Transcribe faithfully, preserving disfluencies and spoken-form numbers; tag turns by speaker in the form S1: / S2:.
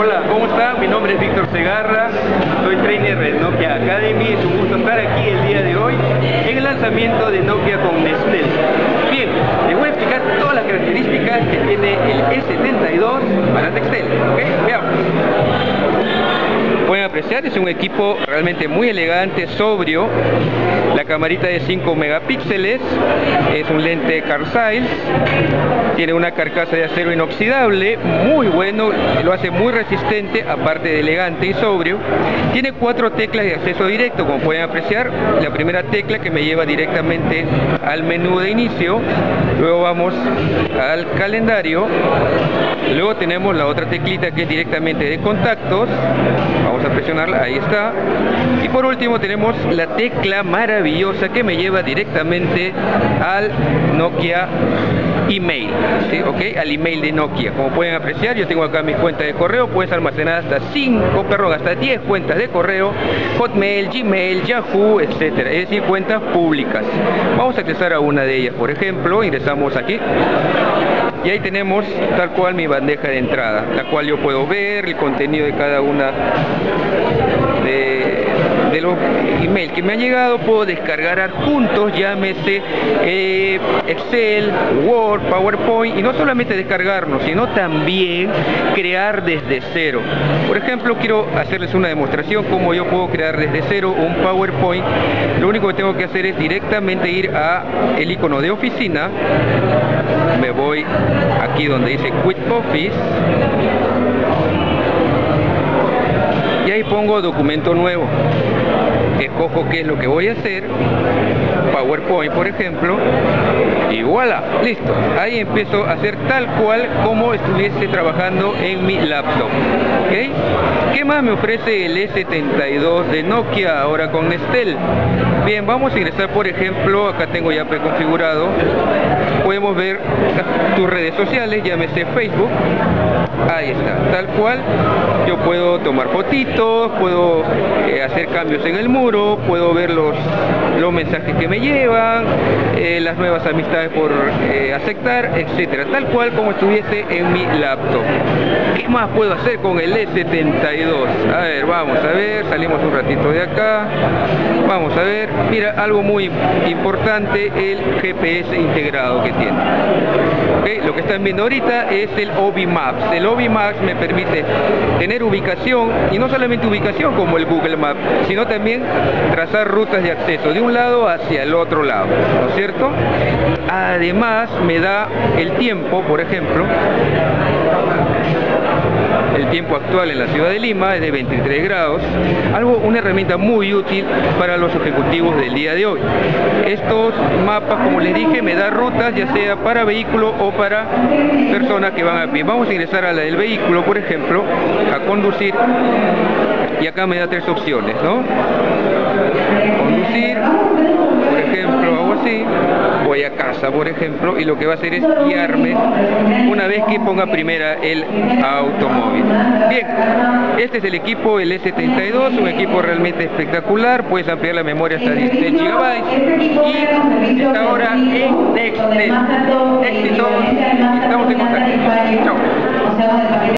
S1: Hola, ¿cómo están? Mi nombre es Víctor Segarra, soy trainer de Nokia Academy. Es un gusto estar aquí el día de hoy en el lanzamiento de Nokia con Nextel. Bien, les voy a explicar todas las características que tiene el E setenta y dos para Nextel. ¿Ok? Veamos. Pueden apreciar, es un equipo realmente muy elegante, sobrio. La camarita de cinco megapíxeles, es un lente Carl Zeiss, tiene una carcasa de acero inoxidable, muy bueno, lo hace muy resistente, aparte de elegante y sobrio. Tiene cuatro teclas de acceso directo, como pueden apreciar. La primera tecla que me lleva directamente al menú de inicio, luego vamos al calendario, luego tenemos la otra teclita que es directamente de contactos, vamos a presionarla, ahí está, y por último tenemos la tecla maravillosa que me lleva directamente al Nokia email, ¿sí? ¿Ok? Al email de Nokia. Como pueden apreciar, yo tengo acá mis cuentas de correo, puedes almacenar hasta cinco, perdón, hasta diez cuentas de correo, Hotmail, Gmail, Yahoo, etcétera, es decir, cuentas públicas. Vamos a acceder a una de ellas, por ejemplo, ingresamos aquí y ahí tenemos tal cual mi bandeja de entrada, la cual yo puedo ver el contenido de cada una de, de los emails que me han llegado. Puedo descargar adjuntos, llámese eh, Excel, Word, PowerPoint, y no solamente descargarnos, sino también crear desde cero. Por ejemplo, quiero hacerles una demostración cómo yo puedo crear desde cero un PowerPoint. Lo único que tengo que hacer es directamente ir a el icono de oficina, me voy aquí donde dice Quick Office y ahí pongo documento nuevo, escojo qué es lo que voy a hacer, PowerPoint por ejemplo, y voilà, listo. Ahí empiezo a hacer tal cual como estuviese trabajando en mi laptop. ¿Ok? ¿Qué más me ofrece el E setenta y dos de Nokia ahora con Nextel? Bien, vamos a ingresar, por ejemplo, acá tengo ya preconfigurado, podemos ver tus redes sociales, llámese Facebook, ahí está, tal cual. Yo puedo tomar fotitos, puedo eh, hacer cambios en el muro, puedo ver los, los mensajes que me llevan, eh, las nuevas amistades por eh, aceptar, etcétera, tal cual como estuviese en mi laptop. ¿Qué más puedo hacer con el E setenta y dos? A ver, vamos a ver, salimos un ratito de acá, vamos a ver, mira, algo muy importante, el G P S integrado que tiene. ¿Okay? Lo que están viendo ahorita es el O B I Maps. El O B I Maps me permite tener ubicación, y no solamente ubicación como el Google Maps, sino también trazar rutas de acceso de un lado hacia el otro lado, ¿no es cierto? Además me da el tiempo, por ejemplo, el tiempo actual en la ciudad de Lima es de veintitrés grados, algo, una herramienta muy útil para los ejecutivos del día de hoy. Estos mapas, como les dije, me da rutas ya sea para vehículo o para personas que van a pie. Vamos a ingresar a la del vehículo, por ejemplo, a conducir, y acá me da tres opciones, ¿no? Conducir, por ejemplo, hago así, voy a casa, por ejemplo, y lo que va a hacer es guiarme una vez que ponga primera el automóvil. Bien, este es el equipo, el E setenta y dos, un equipo realmente espectacular. Puedes ampliar la memoria hasta dieciséis gigabytes y está ahora en Nextel. Éxito, estamos en contacto. Chao.